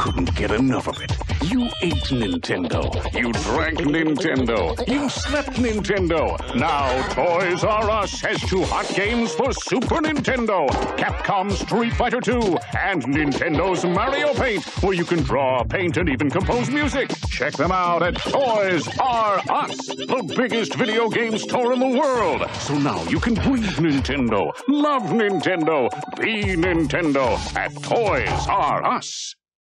couldn't get enough of it. You ate Nintendo. You drank Nintendo. You slept Nintendo. Now Toys R Us has 2 hot games for Super Nintendo. Capcom's Street Fighter 2 and Nintendo's Mario Paint, where you can draw, paint, and even compose music. Check them out at Toys R Us, the biggest video game store in the world. So now you can breathe Nintendo, love Nintendo, be Nintendo at Toys R Us.